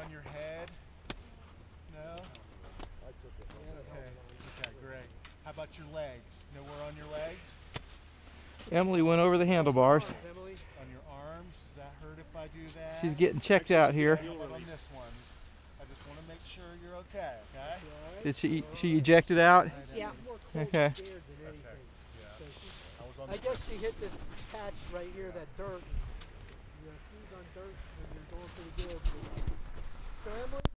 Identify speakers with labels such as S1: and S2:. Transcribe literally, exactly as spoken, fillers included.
S1: on your head? No? Okay, okay, great. How about your legs? Nowhere on your legs?
S2: Emily went over the handlebars.
S1: On your arms? Does that hurt if I do that?
S2: She's getting checked out here.
S1: How about on this one? I just want to make sure you're okay, okay?
S2: Did she she ejected out?
S3: Yeah.
S2: Okay.
S1: Okay. Yeah.
S3: I guess she hit this patch right here, that dirt. Yeah, she's on dirt when you're going pretty good. So Emily,